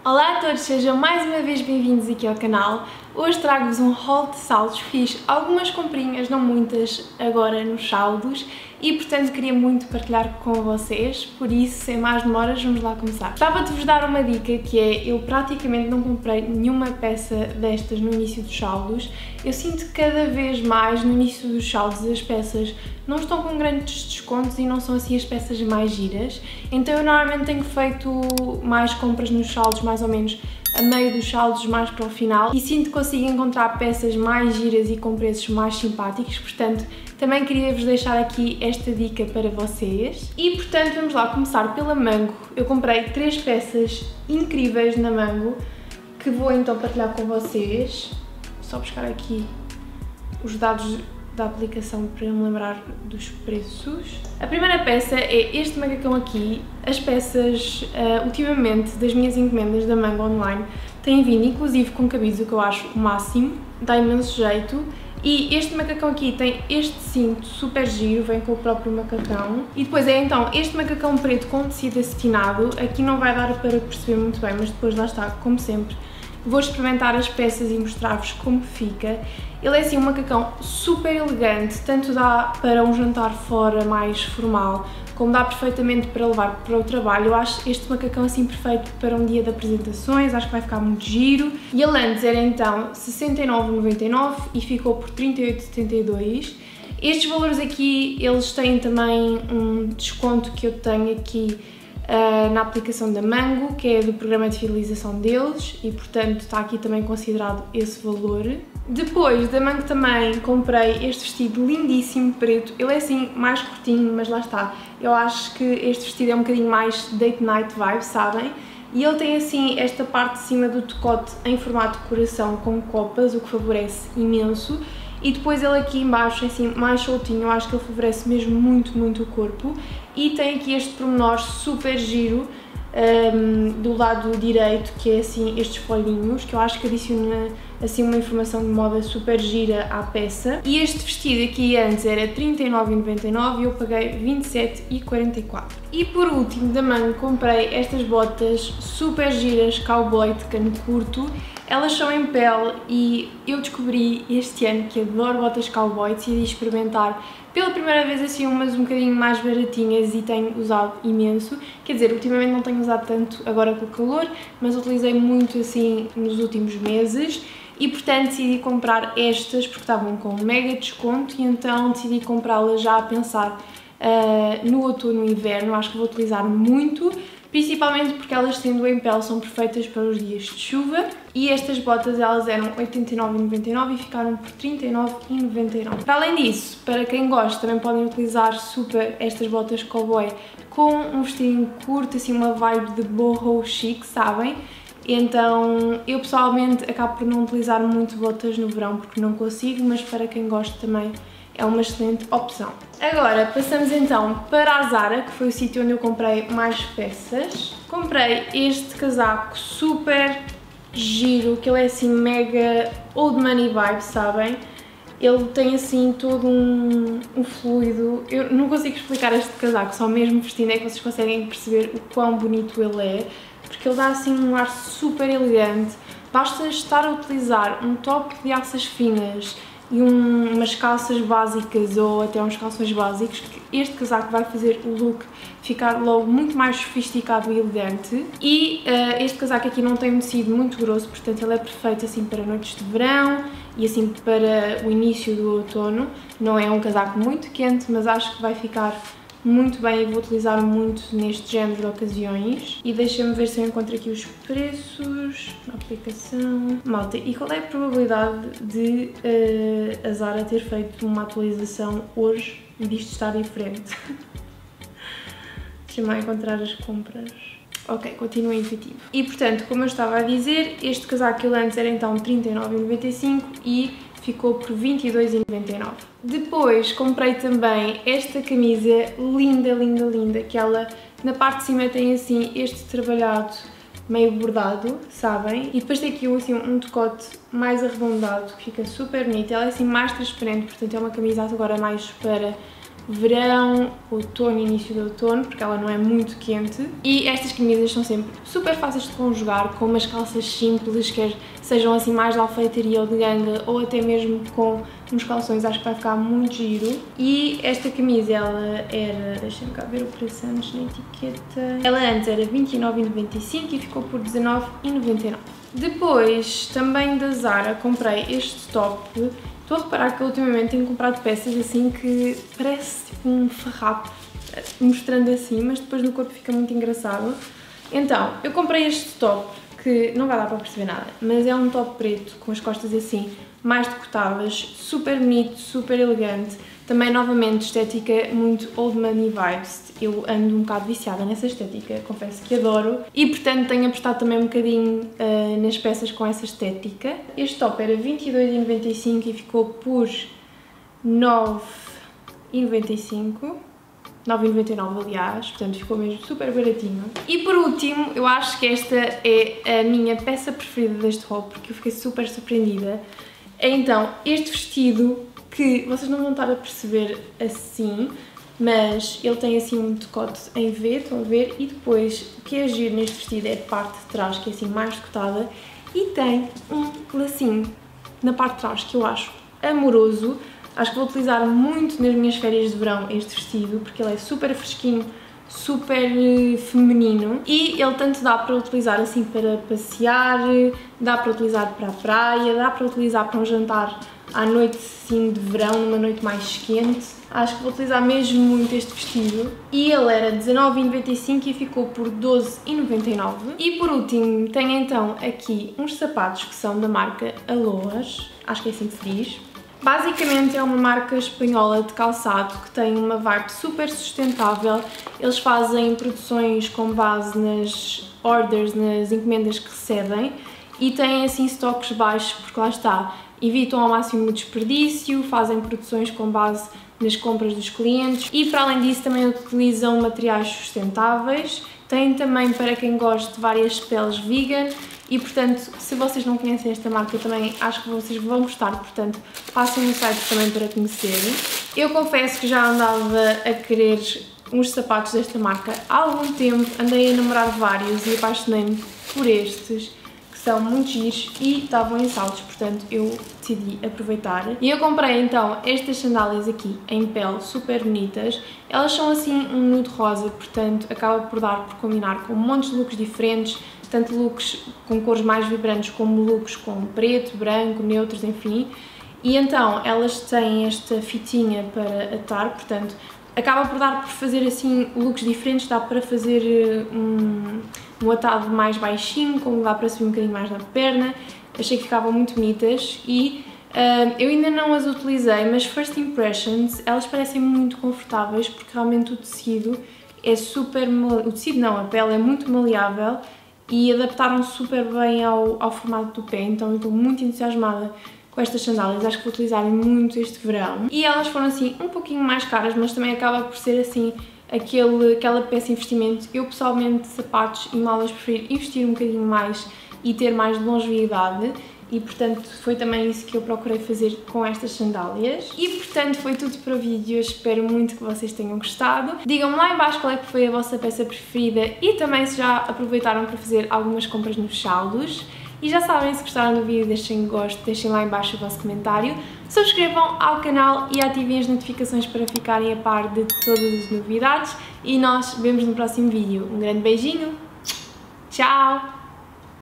Olá a todos, sejam mais uma vez bem-vindos aqui ao canal. Hoje trago-vos um haul de saldos. Fiz algumas comprinhas, não muitas, agora nos saldos e portanto queria muito partilhar com vocês, por isso, sem mais demoras, vamos lá começar. Gostava de vos dar uma dica que é, eu praticamente não comprei nenhuma peça destas no início dos saldos. Eu sinto que cada vez mais no início dos saldos as peças não estão com grandes descontos e não são assim as peças mais giras, então eu normalmente tenho feito mais compras nos saldos, mais ou menos a meio dos saldos, mais para o final, e sinto que consigo encontrar peças mais giras e com preços mais simpáticos, portanto também queria vos deixar aqui esta dica para vocês. E portanto vamos lá começar pela Mango. Eu comprei 3 peças incríveis na Mango que vou então partilhar com vocês. Só buscar aqui os dados da aplicação para me lembrar dos preços. A primeira peça é este macacão aqui. As peças, ultimamente, das minhas encomendas da Mango online, têm vindo inclusive com cabides, o que eu acho o máximo, dá imenso jeito. E este macacão aqui tem este cinto super giro, vem com o próprio macacão. E depois é então este macacão preto com tecido acetinado. Aqui não vai dar para perceber muito bem, mas depois lá está, como sempre. Vou experimentar as peças e mostrar-vos como fica. Ele é assim um macacão super elegante, tanto dá para um jantar fora mais formal, como dá perfeitamente para levar para o trabalho. Eu acho este macacão assim perfeito para um dia de apresentações, acho que vai ficar muito giro. E ele antes era então 69,99 e ficou por 38,72. Estes valores aqui, eles têm também um desconto que eu tenho aqui na aplicação da Mango, que é do programa de fidelização deles, e portanto está aqui também considerado esse valor. Depois da Mango também comprei este vestido lindíssimo preto. Ele é assim mais curtinho, mas lá está, eu acho que este vestido é um bocadinho mais date night vibe, sabem? E ele tem assim esta parte de cima do decote em formato de coração com copas, o que favorece imenso. E depois ele aqui embaixo, assim, mais soltinho, eu acho que ele favorece mesmo muito o corpo. E tem aqui este pormenor super giro do lado direito, que é assim estes folhinhos, que eu acho que adiciona assim uma informação de moda super gira à peça. E este vestido aqui antes era 39,99 e eu paguei 27,44. E por último da Mango comprei estas botas super giras, cowboy de cano curto. Elas são em pele e eu descobri este ano que adoro botas cowboy, decidi experimentar pela primeira vez assim umas um bocadinho mais baratinhas e tenho usado imenso. Quer dizer, ultimamente não tenho usado tanto agora com o calor, mas utilizei muito assim nos últimos meses e portanto decidi comprar estas porque estavam com um mega desconto e então decidi comprá-las já a pensar no outono e inverno. Acho que vou utilizar muito. Principalmente porque elas, sendo em pele, são perfeitas para os dias de chuva. E estas botas, elas eram 89,99 e ficaram por 39,99. Para além disso, para quem gosta, também podem utilizar super estas botas cowboy com um vestidinho curto, assim uma vibe de boho chic, sabem? Então, eu pessoalmente acabo por não utilizar muito botas no verão porque não consigo, mas para quem gosta também é uma excelente opção. Agora passamos então para a Zara, que foi o sítio onde eu comprei mais peças. Comprei este casaco super giro, que ele é assim mega old money vibe, sabem? Ele tem assim todo um fluido. Eu não consigo explicar este casaco, só mesmo vestindo é que vocês conseguem perceber o quão bonito ele é, porque ele dá assim um ar super elegante. Basta estar a utilizar um top de alças finas e umas calças básicas ou até uns calções básicos, que este casaco vai fazer o look ficar logo muito mais sofisticado e elegante. E este casaco aqui não tem um tecido muito grosso, portanto ele é perfeito assim para noites de verão e assim para o início do outono. Não é um casaco muito quente, mas acho que vai ficar muito bem e vou utilizar muito neste género de ocasiões. E deixa-me ver se eu encontro aqui os preços na aplicação. Malta, e qual é a probabilidade de a Zara ter feito uma atualização hoje e disto estar diferente? Deixa-me lá encontrar as compras. Ok, continua intuitivo. E portanto, como eu estava a dizer, este casaco que ele antes era então 39,95 e ficou por 22,99. Depois comprei também esta camisa linda, que ela na parte de cima tem assim este trabalhado meio bordado, sabem? E depois tem aqui assim, um decote mais arredondado que fica super bonito. Ela é assim mais transparente, portanto é uma camisa agora mais para verão, outono e início de outono, porque ela não é muito quente. E estas camisas são sempre super fáceis de conjugar com umas calças simples, quer sejam assim mais de alfaiataria ou de ganga, ou até mesmo com uns calções, acho que vai ficar muito giro. E esta camisa, ela era, deixem-me cá ver o preço antes na etiqueta, ela antes era 29,95 e ficou por 19,99. Depois, também da Zara, comprei este top. Estou a reparar que ultimamente tenho comprado peças assim que parece tipo um farrapo, mostrando assim, mas depois no corpo fica muito engraçado. Então, eu comprei este top, que não vai dar para perceber nada, mas é um top preto, com as costas assim, mais decotadas, super bonito, super elegante. Também, novamente, estética muito old money vibes. Eu ando um bocado viciada nessa estética, confesso que adoro. E, portanto, tenho apostado também um bocadinho nas peças com essa estética. Este top era 22,95 e ficou por 9,95. 9,99 aliás, portanto ficou mesmo super baratinho. E por último, eu acho que esta é a minha peça preferida deste haul, porque eu fiquei super surpreendida. Então, este vestido, que vocês não vão estar a perceber assim, mas ele tem assim um decote em V, estão a ver? E depois, o que é giro neste vestido é a parte de trás, que é assim mais decotada, e tem um lacinho na parte de trás que eu acho amoroso. Acho que vou utilizar muito nas minhas férias de verão este vestido, porque ele é super fresquinho, super feminino, e ele tanto dá para utilizar assim para passear, dá para utilizar para a praia, dá para utilizar para um jantar à noite assim de verão, numa noite mais quente. Acho que vou utilizar mesmo muito este vestido. E ele era 19,95 e ficou por 12,99. E por último tenho então aqui uns sapatos que são da marca Aloas, acho que é assim que se diz. Basicamente é uma marca espanhola de calçado que tem uma vibe super sustentável. Eles fazem produções com base nas orders, nas encomendas que recebem, e têm assim estoques baixos porque lá está, evitam ao máximo o desperdício, fazem produções com base nas compras dos clientes e para além disso também utilizam materiais sustentáveis. Têm também para quem gosta de várias peles vegan. E, portanto, se vocês não conhecem esta marca também, acho que vocês vão gostar, portanto, passem no site também para conhecerem. Eu confesso que já andava a querer uns sapatos desta marca há algum tempo, andei a namorar vários e apaixonei-me por estes, que são muito giros e estavam em saldos, portanto, eu decidi aproveitar. E eu comprei, então, estas sandálias aqui, em pele, super bonitas. Elas são, assim, um nude rosa, portanto, acaba por dar por combinar com montes de looks diferentes, tanto looks com cores mais vibrantes como looks com preto, branco, neutros, enfim. E então elas têm esta fitinha para atar, portanto acaba por dar por fazer assim looks diferentes, dá para fazer um atado mais baixinho, com lugar para subir um bocadinho mais na perna. Achei que ficavam muito bonitas e eu ainda não as utilizei, mas first impressions, elas parecem muito confortáveis porque realmente o tecido é super... O tecido não, a pele é muito maleável e adaptaram super bem ao formato do pé, então eu estou muito entusiasmada com estas sandálias, acho que vou utilizar muito este verão. E elas foram assim um pouquinho mais caras, mas também acaba por ser assim aquela peça de investimento. Eu pessoalmente, sapatos e malas, prefiro investir um bocadinho mais e ter mais longevidade. E portanto foi também isso que eu procurei fazer com estas sandálias. E portanto foi tudo para o vídeo, eu espero muito que vocês tenham gostado. Digam-me lá em baixo qual é que foi a vossa peça preferida e também se já aproveitaram para fazer algumas compras nos saldos. E já sabem, se gostaram do vídeo deixem gosto, deixem lá em baixo o vosso comentário. Subscrevam ao canal e ativem as notificações para ficarem a par de todas as novidades. E nós vemos no próximo vídeo. Um grande beijinho, tchau!